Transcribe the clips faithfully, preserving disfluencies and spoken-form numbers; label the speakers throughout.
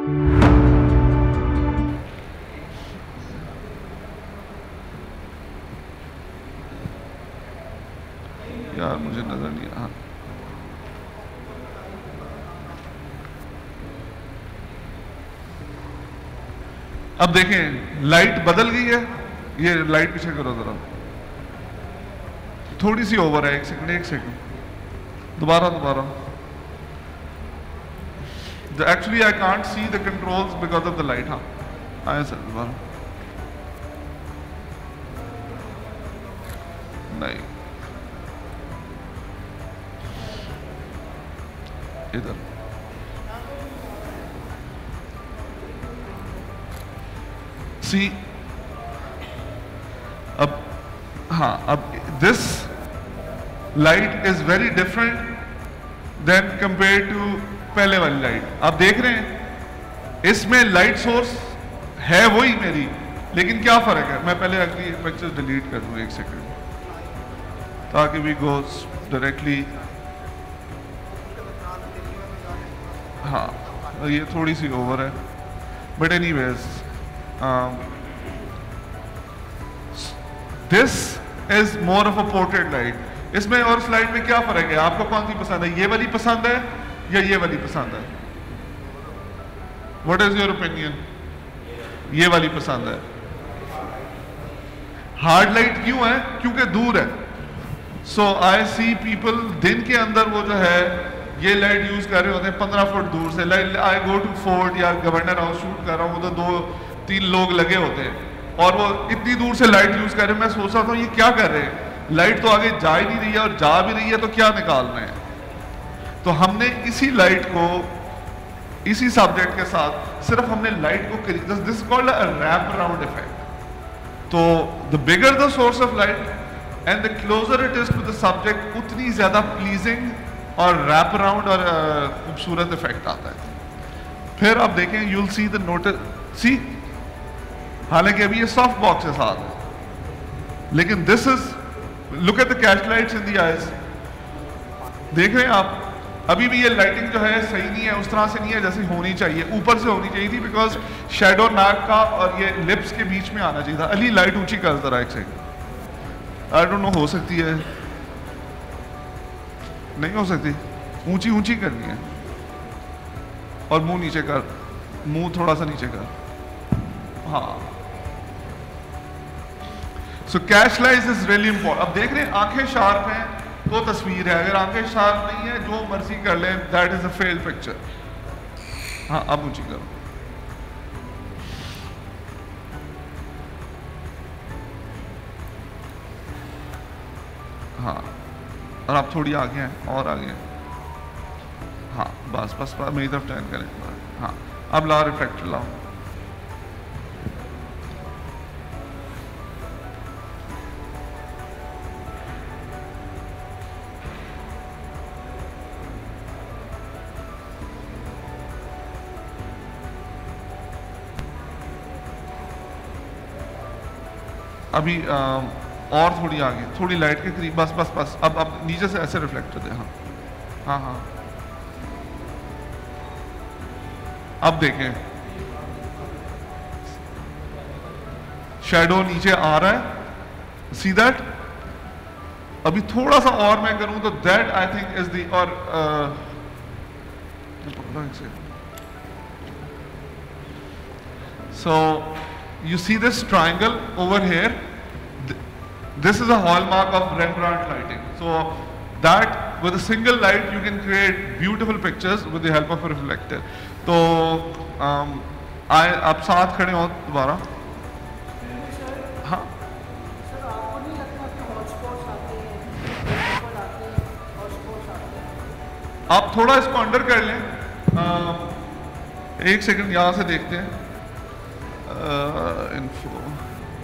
Speaker 1: यार मुझे नजर नहीं आ। अब देखें लाइट बदल गई है, ये लाइट पीछे करो जरा, थोड़ी सी ओवर है, एक सेकंड एक सेकंड दोबारा दोबारा। Actually I can't see the controls because of the light. हाँ आए सर दोबारा, नहीं इधर। सी अब हाँ, अब this light is very different than compare to पहले वाली लाइट। आप देख रहे हैं इसमें लाइट सोर्स है वही मेरी, लेकिन क्या फर्क है। मैं पहले अगली पिक्चर डिलीट कर दूं एक सेकंड, ताकि वी गोज डायरेक्टली। हाँ ये थोड़ी सी ओवर है, but anyways this is more of a portrait light. इसमें और इस लाइट में क्या फर्क है? आपको कौन सी पसंद है? ये वाली पसंद है या ये वाली पसंद है? What is your opinion? ये वाली पसंद है। हार्ड लाइट क्यों है? क्योंकि दूर है। सो आई सी पीपल दिन के अंदर वो जो है ये लाइट यूज कर रहे होते हैं पंद्रह फुट दूर से। आई गो टू फोर्ट या गवर्नर हाउस शूट कर रहा हूँ, तो दो तीन लोग लगे होते हैं और वो इतनी दूर से लाइट यूज कर रहे हैं। मैं सोच रहा था ये क्या कर रहे हैं, लाइट तो आगे जा ही नहीं रही है, और जा भी रही है तो क्या निकाल रहे हैं। तो हमने इसी लाइट को इसी सब्जेक्ट के साथ सिर्फ हमने लाइट को, this called a wrap around effect. तो the bigger the source of light and the closer it is to the subject, उतनी ज्यादा प्लीजिंग और रैप अराउंड और खूबसूरत इफेक्ट आता है। फिर आप देखें you'll see the notice, see हालांकि अभी ये सॉफ्ट बॉक्स के साथ है, लेकिन this is, look at the catch lights in the eyes. देख रहे हैं आप, अभी भी ये लाइटिंग जो है सही नहीं है, उस तरह से नहीं है जैसी होनी चाहिए, ऊपर से होनी चाहिए थी, बिकॉज शेडो नाक का और ये लिप्स के बीच में आना चाहिए था। अली लाइट ऊंची कर जरा एक सेकंड, आई डोंट नो हो सकती है, नहीं हो सकती, ऊंची ऊंची करनी है। और मुंह नीचे कर, मुंह थोड़ा सा नीचे कर, हाँ। So catch light is really important. अब देख रहे हैं आंखें शार्प हैं तो तस्वीर है, अगर आंखें शार्प नहीं है जो मर्जी कर ले, that is a failed picture. हाँ अब ऊंची करो, हाँ, और आप थोड़ी आगे हैं और आगे हैं, हाँ बस बस, बस मेरी तरफ टर्न करें, हाँ। अब लाओ रिफ्लेक्टर लाओ, अभी आ, और थोड़ी आगे, थोड़ी लाइट के करीब, बस बस बस। अब अब नीचे से ऐसे रिफ्लेक्टर दे, हाँ हाँ हाँ। अब देखें शैडो नीचे आ रहा है, सी दैट। अभी थोड़ा सा और मैं करूं तो that I think is the, और so you see this triangle over here, this is a hallmark of Rembrandt lighting. So that with a single light you can create beautiful pictures with the help of a reflector. तो um, आए आप साथ खड़े हो दोबारा, हाँ। आप थोड़ा इसको अंडर कर लें, uh, एक सेकंड यहाँ से देखते हैं। इन्फो uh,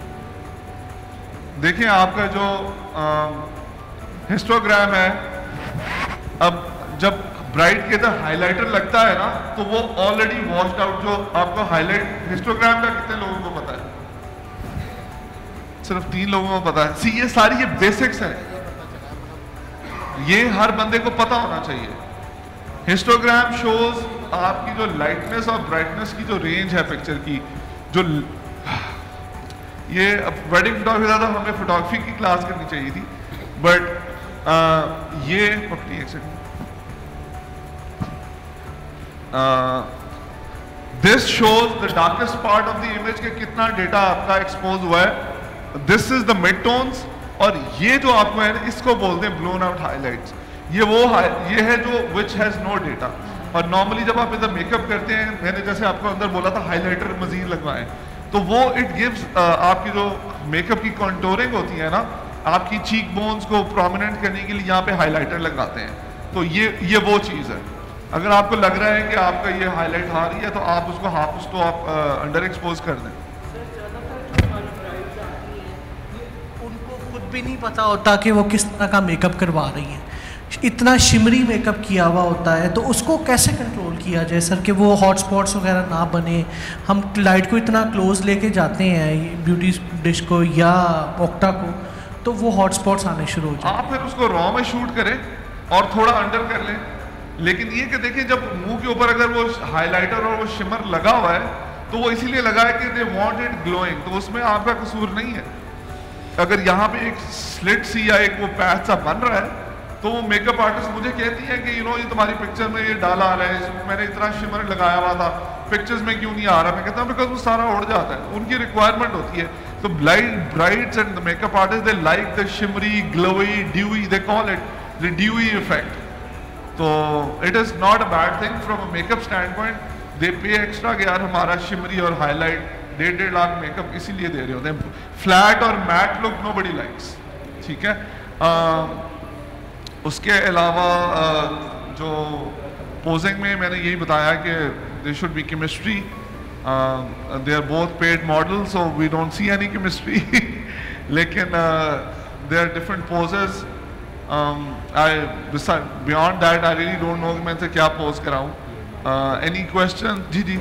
Speaker 1: देखिए आपका जो हिस्टोग्राम है, अब जब ब्राइट के अंदर हाइलाइटर लगता है ना तो वो ऑलरेडी वॉश्ड आउट, जो आपको हाईलाइट हिस्टोग्राम का कितने लोगों को पता है? सिर्फ तीन लोगों को पता है। सी ये सारी ये बेसिक्स हैं, ये हर बंदे को पता होना चाहिए। हिस्टोग्राम शोज आपकी जो लाइटनेस और ब्राइटनेस की जो रेंज है पिक्चर की, जो ये वेडिंग फोटोग्राफी ज़्यादा हमें फोटोग्राफी की क्लास करनी चाहिए थी, बट ये पकड़ी एक सेकंड, this shows the darkest part of the image के कितना डेटा आपका एक्सपोज हुआ है। This is the mid tones, और ये जो आपको है ना, इसको बोलते हैं ब्लोन आउट हाइलाइट्स। ये वो ये है जो विच हैज नो डेटा। और नॉर्मली जब आप इधर मेकअप करते हैं, मैंने जैसे आपको अंदर बोला था हाइलाइटर मजीद लगवाएं, तो वो इट गिव्स आपकी जो मेकअप की कॉन्टोरिंग होती है ना, आपकी चीक बोन्स को प्रोमिनेंट करने के लिए यहाँ पे हाइलाइटर लगाते हैं। तो ये ये वो चीज़ है। अगर आपको लग रहा है कि आपका ये हाईलाइट आ रही है, तो आप उसको हाफ उसको आप अंडर एक्सपोज कर दें।
Speaker 2: उनको खुद भी नहीं पता होता कि वो किस तरह का मेकअप करवा रही हैं, इतना शिमरी मेकअप किया हुआ होता है, तो उसको कैसे कंट्रोल किया जाए सर कि वो हॉट स्पॉट्स वगैरह ना बने? हम लाइट को इतना क्लोज लेके जाते हैं ब्यूटी डिश को या ओक्टा को, तो वो हॉट स्पॉट्स आने शुरू हो जाए।
Speaker 1: आप फिर उसको रॉ में शूट करें और थोड़ा अंडर कर लें, लेकिन ये कि देखिए जब मुंह के ऊपर अगर वो हाइलाइटर और वो शिमर लगा हुआ है, तो वो इसीलिए लगा है कि दे वांट इट ग्लोइंग, तो उसमें आपका कसूर नहीं है। अगर यहाँ पे एक स्लिट सी या एक वो पैच सा बन रहा है, तो वो मेकअप आर्टिस्ट मुझे कहती है कि यू नो ये तुम्हारी पिक्चर में ये डाला आ रहा है, मैंने इतना शिमर लगाया हुआ था, पिक्चर्स में क्यों नहीं आ रहा? मैं कहता हूँ बिकॉज वो सारा उड़ जाता है, उनकी रिक्वायरमेंट होती है। तो bright brides and the makeup artist they like the shimmery glowy dewy, they call it the dewy effect. तो it is not a bad thing from a makeup standpoint. They pay extra कि यार हमारा shimmery और highlight डेढ़ डेढ़ lakh makeup इसीलिए दे रहे होते हैं। फ्लैट और मैट लुक नोबडी लाइक्स, ठीक है। uh, उसके अलावा uh, जो पोजिंग में मैंने यही बताया कि they should be chemistry, they are both paid model, so we don't see any chemistry, लेकिन they are different poses. I beyond that I really don't know मैं से क्या पोज कराऊं। Any question? जी जी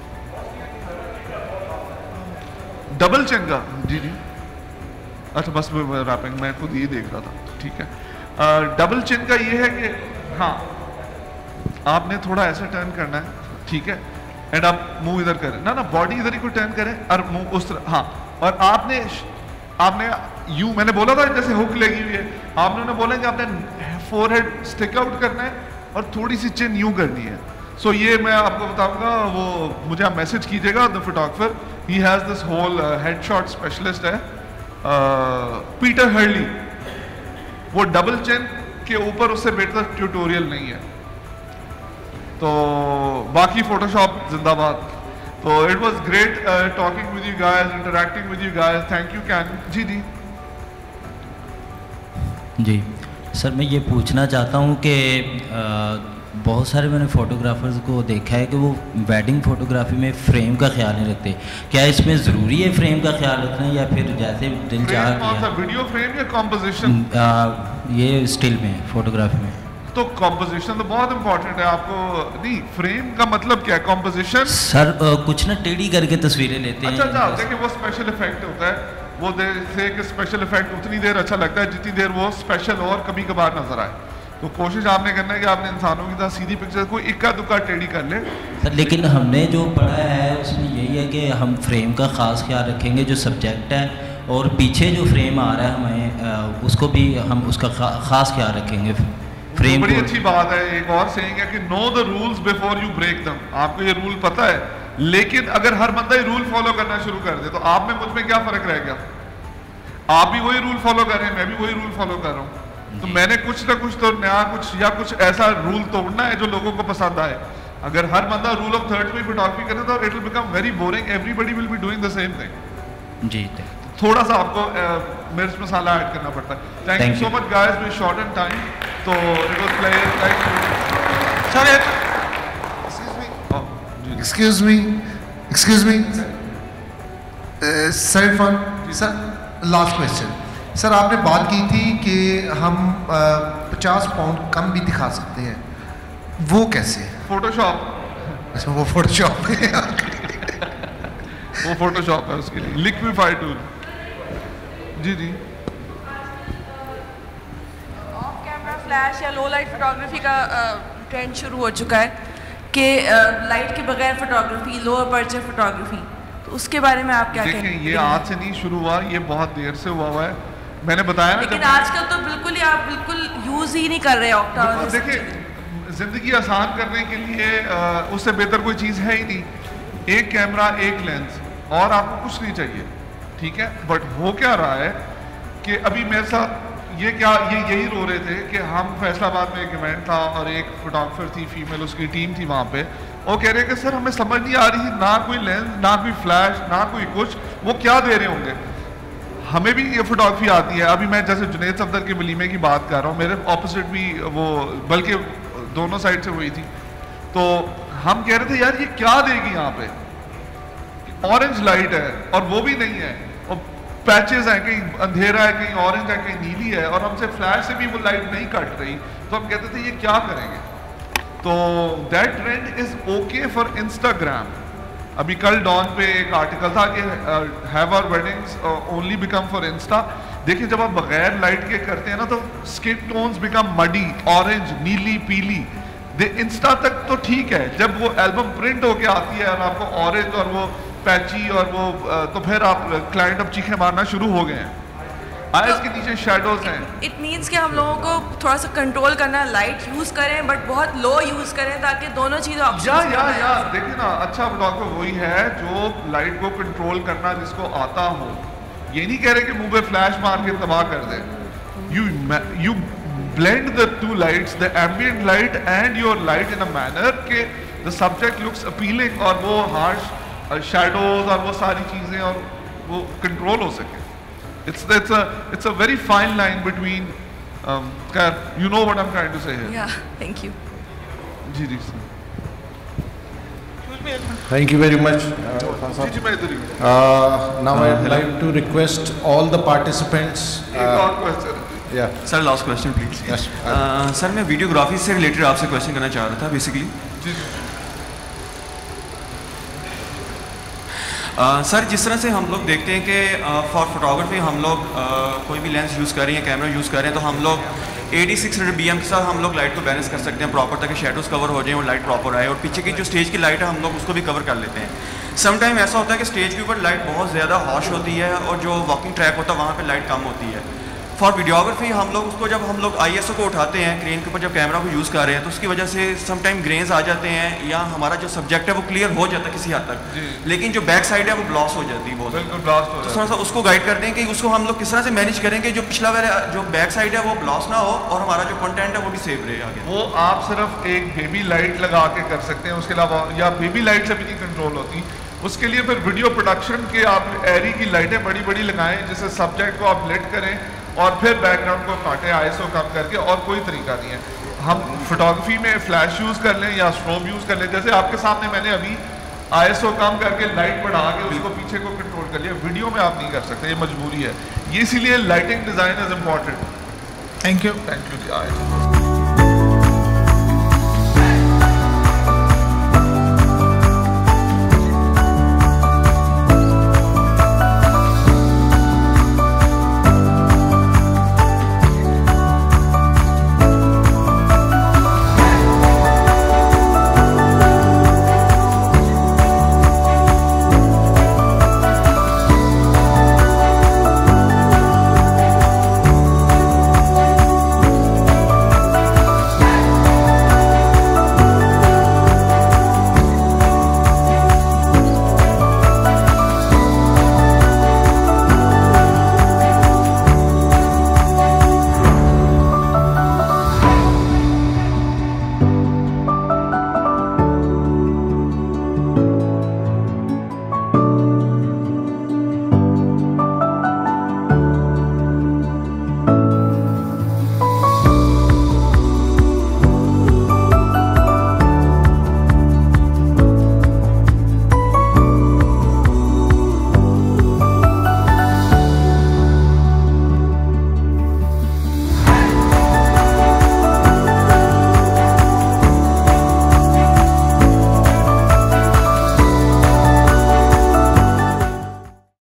Speaker 1: डबल चिन, जी जी अच्छा बस रैपिंग मैं खुद ये देख रहा था, ठीक है। डबल uh, चिन का ये है कि हाँ आपने थोड़ा ऐसे टर्न करना है, ठीक है, एंड आप मुंह इधर करें ना ना बॉडी इधर ही को टर्न करें और मुंह उस तरह, हाँ। और आपने आपने यूं मैंने बोला था जैसे हुक लगी हुई है, आपने उन्हें बोला कि आपने फोरहेड स्टिक आउट करना है और थोड़ी सी चिन यूं करनी है। सो so, ये मैं आपको बताऊंगा, वो मुझे आप मैसेज कीजिएगा, the photographer he has this whole headshot specialist है पीटर हर्ली, वो डबल चिन के ऊपर उससे बेहतर ट्यूटोरियल नहीं है। तो बाकी फोटोशॉप जिंदाबाद। तो it was great talking with you guys, interacting with you guys, thank you. Can जी जी
Speaker 3: जी सर, मैं ये पूछना चाहता हूँ कि बहुत सारे मैंने फोटोग्राफर्स को देखा है कि वो वेडिंग फोटोग्राफी में फ्रेम का ख्याल नहीं रखते। क्या इसमें ज़रूरी है फ्रेम का ख्याल रखना, या फिर जैसे दिल चाह किया?
Speaker 1: वीडियो फ्रेम या कॉम्पोजिशन?
Speaker 3: ये स्टिल में फोटोग्राफी में
Speaker 1: तो कॉम्पोजिशन तो बहुत इंपॉर्टेंट है। आपको नहीं, फ्रेम का मतलब क्या है? कॉम्पोजिशन
Speaker 3: सर आ, कुछ ना टेढ़ी करके तस्वीरें लेते हैं।
Speaker 1: अच्छा अच्छा, देखिए वो स्पेशल इफेक्ट होता है, वो से कि स्पेशल इफेक्ट उतनी देर अच्छा लगता है जितनी देर वो स्पेशल और कभी कभार नजर आए। तो कोशिश आपने करना है कि आपने इंसानों की तरह सीधी पिक्चर को इक्का दुक्का टेढ़ी कर ले।
Speaker 3: सर लेकिन हमने जो पढ़ा है उसमें यही है कि हम फ्रेम का ख़ास ख्याल रखेंगे, जो सब्जेक्ट है और पीछे जो फ्रेम आ रहा है हमें उसको भी हम उसका ख़ास ख्याल रखेंगे। फ्रेम
Speaker 1: बड़ी अच्छी बात है। एक और सेइंग है कि know the rules before you break them. आपको ये रूल पता है, लेकिन अगर हर बंदा ये रूल फॉलो करना शुरू कर दे तो आप में मुझ में क्या फर्क रह गया? आप भी वही रूल फॉलो कर रहे हैं, मैं भी वही रूल फॉलो कर रहा हूँ। तो मैंने कुछ ना कुछ तो नया कुछ या कुछ ऐसा रूल तोड़ना है जो लोगों को पसंद आए। अगर हर बंदा रूल ऑफ थर्ड में फोटोग्राफी करे तो it will become very boring, everybody will be doing the same thing.
Speaker 3: जी
Speaker 1: थोड़ा सा आपको मिर्च मसाला ऐड करना पड़ता है। Thank you so much guys, we short in time, तो it was pleasure. Thank you sir.
Speaker 4: Excuse me excuse me sir Irfan sir, last question sir, आपने बात की थी कि हम पचास पाउंड कम भी दिखा सकते हैं, वो कैसे?
Speaker 1: फोटोशॉप।
Speaker 4: अच्छा वो फोटोशॉप है
Speaker 1: वो फोटोशॉप है उसके लिए, लिक्विफाई टूल। जी जी
Speaker 5: ऑफ कैमरा फ्लैश या लो लाइट फोटोग्राफी का ट्रेंड शुरू हो चुका है, कि लाइट के बगैर फोटोग्राफी, लो अपर्चर फोटोग्राफी, तो उसके बारे में आप क्या कहेंगे?
Speaker 1: देखिए, ये आज से नहीं शुरू हुआ, ये बहुत देर से हुआ हुआ है। मैंने बताया ना,
Speaker 5: लेकिन आजकल तो बिल्कुल ही आप बिल्कुल यूज ही नहीं कर रहे ऑक्टा।
Speaker 1: देखिए, जिंदगी आसान करने के लिए उससे बेहतर कोई चीज़ है ही नहीं। एक कैमरा, एक लेंस, और आपको कुछ नहीं चाहिए, ठीक है। बट हो क्या रहा है कि अभी मेरे साथ ये क्या ये यही रो रहे थे कि हम फैसलाबाद में एक इवेंट था और एक फोटोग्राफर थी फीमेल, उसकी टीम थी वहाँ पे। वो कह रहे कि सर हमें समझ नहीं आ रही थी, ना कोई लेंस, ना कोई फ्लैश, ना कोई कुछ, वो क्या दे रहे होंगे। हमें भी ये फोटोग्राफी आती है। अभी मैं जैसे जुनैद सफदर के वलीमे की बात कर रहा हूँ, मेरे ऑपोजिट भी वो, बल्कि दोनों साइड से हुई थी, तो हम कह रहे थे यार ये क्या देगी यहाँ पे, ऑरेंज लाइट है और वो भी नहीं है, और पैचेस हैं, कहीं अंधेरा है, कहीं ऑरेंज है, कहीं नीली है, और हमसे फ्लैश से भी वो लाइट नहीं कट रही। तो हम कहते थे ये क्या करेंगे। तो that trend is okay for Instagram. अभी कल डॉन पे एक आर्टिकल था कि have our weddings only become for Insta. देखिए, जब आप बगैर लाइट के करते हैं ना, तो skin tones become muddy, orange, नीली, पीली। दे इंस्टा तक तो ठीक है, जब वो एल्बम प्रिंट होके आती है और आपको ऑरेंज और वो पैची और वो, तो फिर आप क्लाइंट अब चीखें मारना शुरू हो गए हैं। आइज के नीचे शैडोज हैं।
Speaker 5: इट मीन्स कि हम लोगों को थोड़ा सा कंट्रोल करना, लाइट यूज करें बट बहुत लो यूज करें, ताकि दोनों चीज़ें
Speaker 1: या या या देखिए ना, अच्छा फोटोग्राफर वही है जो लाइट को कंट्रोल करना जिसको आता हो। ये नहीं कह रहे कि मुंह पे फ्लैश मार के तबाह कर दे। You you blend the two lights, the ambient light and your light in a manner कि the subject looks appealing, और वो harsh uh, shadows और वो सारी चीज़ें और वो control हो सके। It's it's a it's a very fine line between um, you know what I'm trying to say here.
Speaker 5: Yeah, thank you.
Speaker 1: Ji ji
Speaker 6: Thank you very much.
Speaker 1: जी जी मैं इधर ही हूँ।
Speaker 6: Uh, now I'd like to request all the participants.
Speaker 1: एक और question।
Speaker 6: Yeah.
Speaker 7: Sir last question please.
Speaker 6: Yes.
Speaker 7: Sir मैं videography से related आपसे question करना चाह रहा था बेसिकली।
Speaker 1: जी
Speaker 7: सर uh, जिस तरह से हम लोग देखते हैं कि फॉर फोटोग्राफी हम लोग uh, कोई भी लेंस यूज़ कर रहे हैं, कैमरा यूज़ कर रहे हैं, तो हम लोग eighty six hundred B M के साथ हम लोग लाइट को बैलेंस कर सकते हैं प्रॉपर, ताकि शेडोज़ कवर हो जाए और लाइट प्रॉपर आए, और पीछे की जो स्टेज की लाइट है हम लोग उसको भी कवर कर लेते हैं। सम टाइम ऐसा होता है कि स्टेज के ऊपर लाइट बहुत ज़्यादा हॉश होती है और जो वॉकिंग ट्रैक होता है वहाँ पर लाइट कम होती है। फॉर वीडियोग्राफी हम लोग उसको, जब हम लोग आई एस ओ को उठाते हैं क्रेन के ऊपर, जब कैमरा को यूज़ कर रहे हैं, तो उसकी वजह से सम टाइम ग्रेन्स आ जाते हैं, या हमारा जो सब्जेक्ट है वो क्लियर हो जाता है किसी हद तक, लेकिन जो बैक साइड है वो ब्लॉस हो जाती है बहुत।
Speaker 1: बिल्कुल ब्लॉस हो
Speaker 7: तो थोड़ा सा उसको गाइड करते हैं कि उसको हम लोग किस तरह से मैनेज करें कि जो पिछला वाला जो बैक साइड है वो ब्लॉस ना हो और हमारा जो कंटेंट है वो भी सेव रहे आगे।
Speaker 1: वो आप सिर्फ एक बेबी लाइट लगा के कर सकते हैं, उसके अलावा, या बेबी लाइट से भी नहीं कंट्रोल होती। उसके लिए फिर वीडियो प्रोडक्शन के आप एरी की लाइटें बड़ी बड़ी लगाएं, जिससे सब्जेक्ट को आप लिट करें और फिर बैकग्राउंड को काटें आईएसओ कम करके, और कोई तरीका नहीं है। हम फोटोग्राफी में फ्लैश यूज़ कर लें या स्ट्रोब यूज़ कर लें, जैसे आपके सामने मैंने अभी आईएसओ कम करके लाइट बढ़ा के उसको पीछे को कंट्रोल कर लिया। वीडियो में आप नहीं कर सकते, ये मजबूरी है। ये इसीलिए lighting design is important.
Speaker 2: Thank you
Speaker 1: thank you.